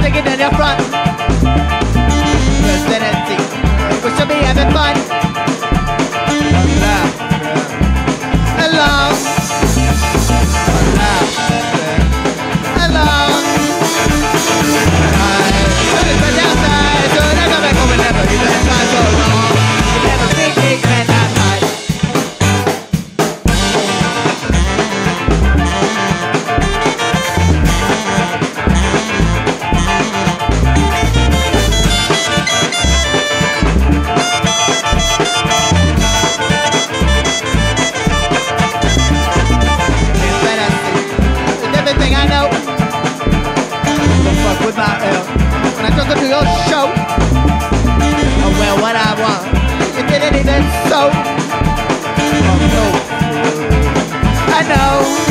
take it in your front. Vicinity, we should be having fun. Hello. Hello. With my when I took her to your show, oh well, what I want, you didn't even so. Oh no, I know.